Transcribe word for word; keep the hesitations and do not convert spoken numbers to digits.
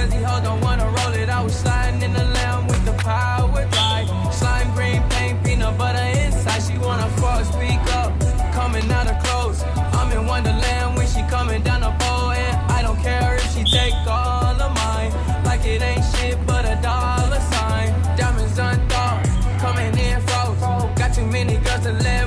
cause these hoes don't wanna roll it. I was sliding in the lamb with the power drive. Slime green paint, peanut butter inside. She wanna fuck, speak up, coming out of clothes. I'm in Wonderland when she coming down the pole. And I don't care if she take all of mine. Like it ain't shit but a dollar sign. Diamonds unthought, coming in froze. Got too many girls to live